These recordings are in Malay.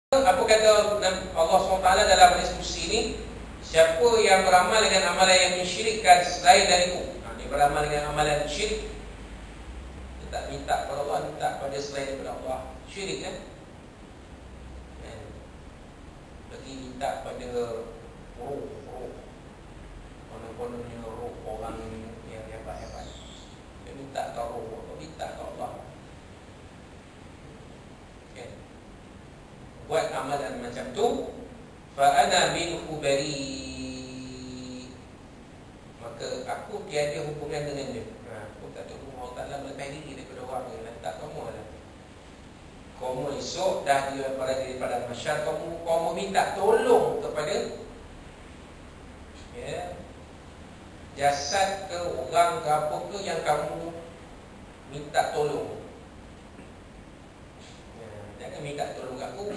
Apa kata Allah SWT dalam hadis kursi ini? Siapa yang beramal dengan amalan yang mensyirikkan selain dariku, dia beramal dengan amalan syirik, dia tak minta kepada Allah, minta pada selain daripada Allah, syirik kan? Bagi minta pada roh konon-kononnya roh orang yang hebat-hebat, dia minta ke roh, minta ke Allah. Buat amalan macam tu, fa ana minhu bari, maka aku tiada hubungan dengan dia. Aku tak tahu Allah Ta'ala melepas diri daripada orang yang letak kamu lah. Kamu esok dah dia daripada masyarakat, kamu minta tolong kepada jasad ke orang ke apa ke yang kamu minta tolong. Jangan minta tolong kat aku.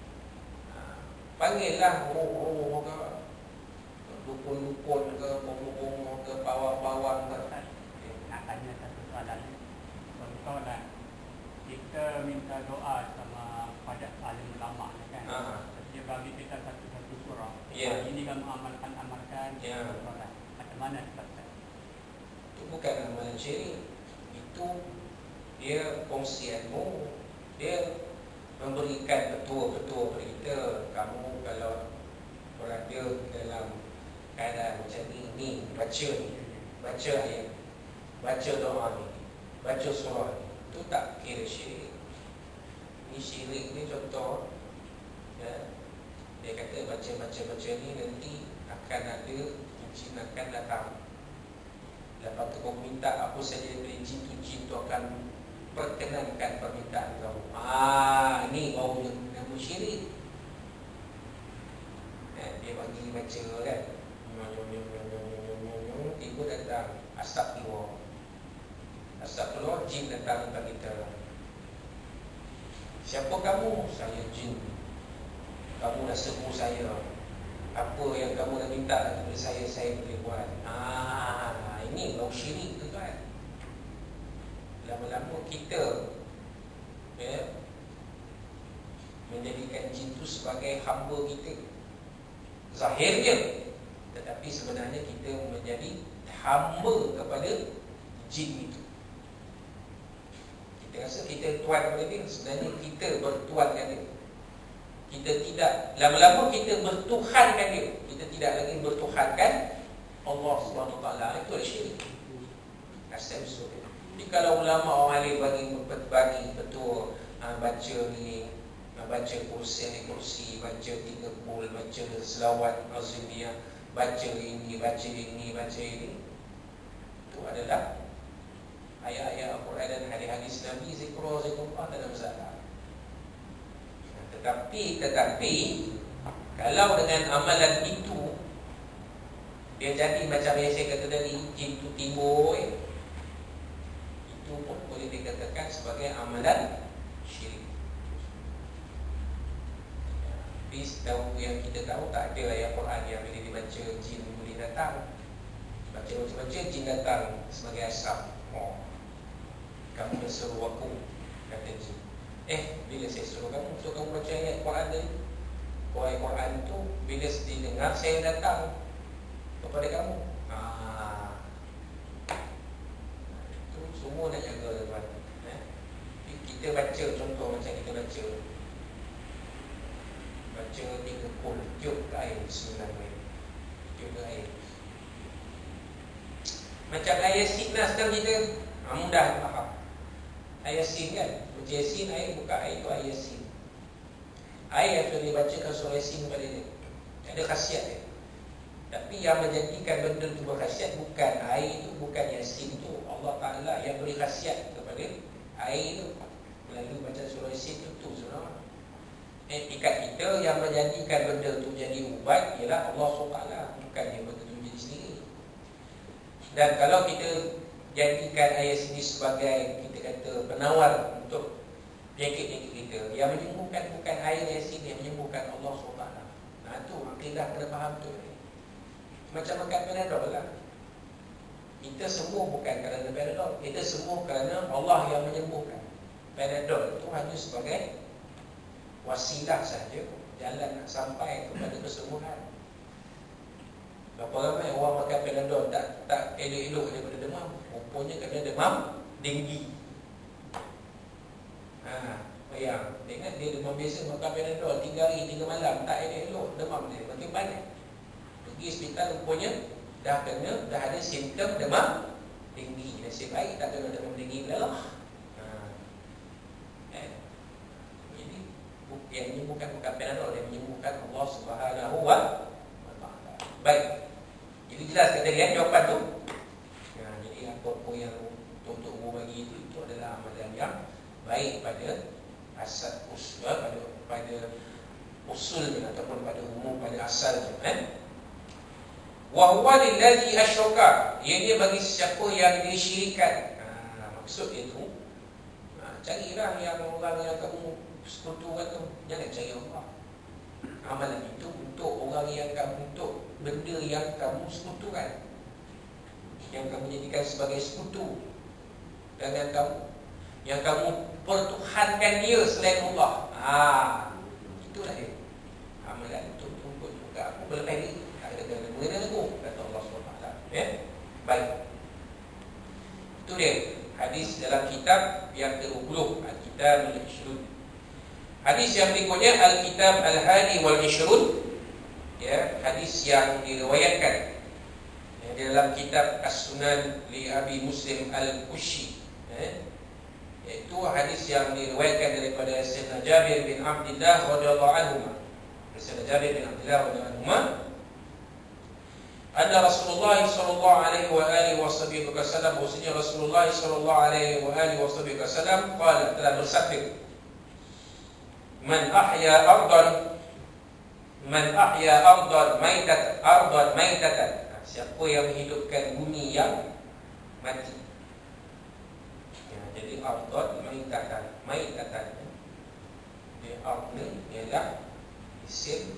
Panggillah roh-roh ke, dukun-dukun ke, bomoh-bomoh ke, pawang-pawang ke. Nak tanya satu soalan. Contohlah, kita minta doa sama pada alim ulama kan. Dia bagi kita satu-satu surah. Ini kamu amalkan. Macam mana sebabnya? Itu bukan amalan syirik. Itu dia kongsianmu. Dia memberikan petua-petua kepada kita. Kamu kalau berada dalam keadaan macam ni, baca ayat, baca doa ni, baca surah ni, itu tak kira syirik. Ni syirik ni contoh, dia kata baca ni nanti akan ada jin akan datang. Lepas tu kau minta apa saja dari jin tu akan perkenankan permintaan kamu. Ini baru nama syirik. Dia bagi baca kan, tiba datang asap keluar, jin datang kepada kita. Siapa kamu? Saya jin. Kamu dah sembuh saya. Apa yang kamu dah minta kepada saya boleh buat. Ini baru syirik tu kan. Lama-lama kita menjadikan jin itu sebagai hamba kita zahirnya, tetapi sebenarnya kita menjadi hamba kepada jin itu. Kita rasa kita tuan kepada dia, sebenarnya kita bertuan dengan dia. Kita tidak, lama-lama kita bertuhankan dia. Kita tidak lagi bertuhankan Allah SWT. Itu adalah syirik. Asal usul. Jadi kalau ulama orang alim bagi petua, baca ni, baca kursi, baca 3 kul, baca selawat azimiyah, baca ini, itu adalah ayat-ayat Al-Quran dan hadis-hadis Nabi, zikrullah, tak ada masalah. Tetapi kalau dengan amalan itu dia jadi macam yang saya kata tadi, jin tu timbul, itu pun boleh dikatakan sebagai amalan syirik. Tapi tahu yang kita tahu, tak ada ayat Quran yang bila dibaca jin boleh datang. Baca jin datang sebagai asap. Kamu dah suruh aku, kata jin. Bila saya suruh kamu baca ayat Quran tadi. Ayat Quran tu bila didengar saya datang kepada kamu. Semua nak jaga tuan. Kita baca, contoh macam kita baca 3 kul, tiup ke air, bismillahirrahmanirrahim, tiup ke air. Macam ayat Yasin lah sekarang kita mudah faham. Ayat Yasin kan, baca Yasin, air buka air tu ayat Yasin. Air yang sudah dibacakan surah Yasin kepada dia, tak ada khasiat dia. Tapi yang menjadikan benda itu berkhasiat bukan air itu, bukan Yasin itu. Allah Ta'ala yang beri khasiat kepada air itu melalui baca surah Yasin itu surah. Ikat kita yang menjadikan benda itu jadi ubat ialah Allah SWT, bukan yang benda itu jadi sendiri. Dan kalau kita jadikan ayat sini sebagai, kita kata, penawar untuk penyakit-penyakit kita, yang menyembuhkan bukan air Yasin, yang menyembuhkan Allah SWT. Itu akidah kena faham tu. Macam makan Panadol lah. Kita sembuh bukan kerana Panadol, kita sembuh kerana Allah yang menyembuhkan. Panadol itu hanya sebagai wasilah saja, jalan nak sampai kepada kesembuhan. Berapa ramai orang makan Panadol tak elok-elok daripada demam. Rupanya kena demam denggi. Bayang, ingat dia demam biasa makan Panadol 3 hari 3 malam, tak elok-elok demam dia makin panas. Pergi hospital rupanya dah ada simptom demam denggi. Nasib baik tak kena demam denggi pula lah. Jadi yang menyembuhkan bukan Panadol, yang menyembuhkan Allah Subhanahu wa Ta'ala. Baik. Jadi jelas kata dia jawapan tu. Jadi apa-apa yang untuk bagi itu adalah amalan yang baik pada asal usul, pada usulnya ataupun pada umum, pada asalnya. Wa huwa lillazi asyraka, ianya bagi siapa yang disyirikkan. Maksud itu carilah yang orang yang kamu sekutukan tu, jangan cari Allah. Amalan itu untuk orang yang kamu, untuk benda yang kamu sekutukan, yang kamu jadikan sebagai sekutu dengan kamu, yang kamu pertuhankan dia selain Allah. Itulah dia. Amalan itu untuk juga aku berlepas ni tak ada guna aku, kata Allah SWT. Baik. Itu dia hadis dalam kitab yang ke-20, Al-Kitab Al-Ishrun. Hadis yang berikutnya Al-Kitab Al-Hadi Wal-Ishrun, hadis yang diriwayatkan dalam kitab As-Sunan li Abi Muslim Al-Qushi, iaitu hadis yang diriwayatkan daripada Sayyidina Jabir bin Abdullah radhiyallahu anhu. Sayyidina Jabir bin Abdullah radhiyallahu anhu, anna Rasulullah sallallahu alaihi wa alihi wasallam, bahwasanya Rasulullah sallallahu alaihi wa alihi wasallam qala, telah bersabda, man ahya ardan maitatan, siapa yang menghidupkan bumi yang mati. Jadi ardan maitatan, dia ardan ialah isim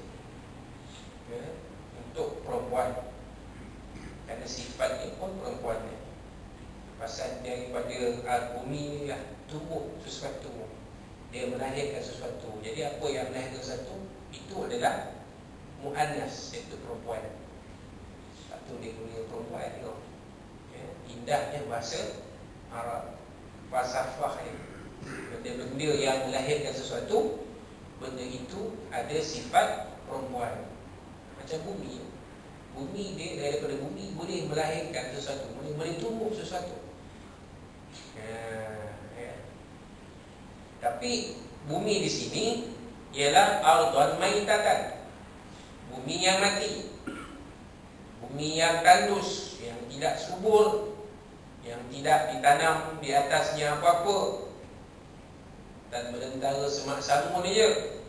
untuk perempuan, kerana sifatnya pun perempuan. Pasal daripada bumi ni lah tumbuh sesuatu, dia melahirkan sesuatu. Jadi apa yang melahirkan sesuatu itu adalah muannas, iaitu perempuan. Satu dia guna perempuan tu. Indahnya bahasa Arab, falsafah ni. Benda-benda yang melahirkan sesuatu, benda itu ada sifat perempuan. Macam bumi. Bumi dia, daripada bumi boleh melahirkan sesuatu, boleh tumbuh sesuatu. Tapi bumi di sini ialah ardhan maitatan, bumi yang mati, bumi yang tandus, yang tidak subur, yang tidak ditanam di atasnya apa-apa, dan berentara semak samun dia.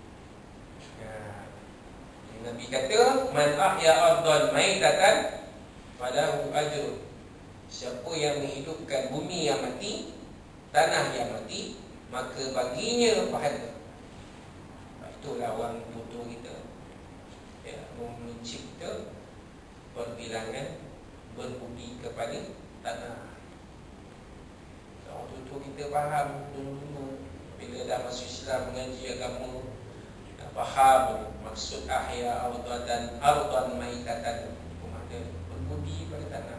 Nabi kata, man ahya ardhan maitatan falahu ajrun, siapa yang menghidupkan bumi yang mati, tanah yang mati, maka baginya pahala. Itulah orang butuh kita, mencipta perbilangan berbudi kepada tanah. Orang butuh kita faham dulu-dulu, bila dah masuk Islam, mengaji agama, faham maksud ahya ardan maitatan, makna berbudi pada tanah.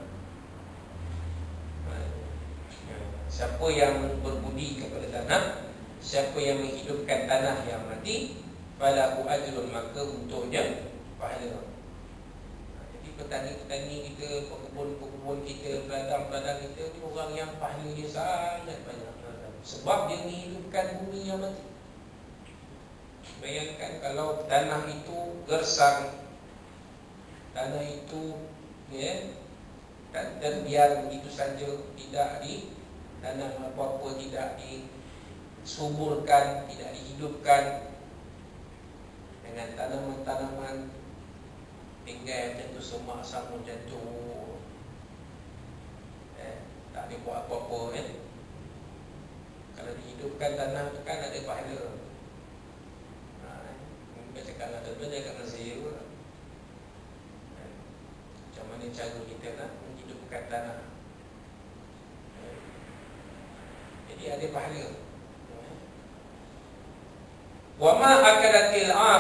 Siapa yang berbudi kepada tanah, siapa yang menghidupkan tanah yang mati, falahu ajrun, maka untuknya pahala. Jadi petani-petani kita, pekebun-pekebun kita, peladang-peladang kita ni orang yang pahala dia sangat banyak, sebab dia menghidupkan bumi yang mati. Bayangkan kalau tanah itu gersang, tanah itu dan terbiar begitu saja, tidak ditanam apa-apa, tidak disuburkan, tidak dihidupkan dengan tanaman-tanaman, tinggal macam tu, semak samun macam tu, tak ada buat apa-apa. Kalau dihidupkan tanah tu kan ada pahala. Kita cakap lah, tuan-tuan jangan kena saya pun. Macam mana cara kita nak menghidupkan tanah. Jadi ada pahala. Wa ma akalatil